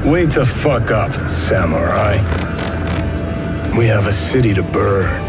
Wake the fuck up, samurai. We have a city to burn.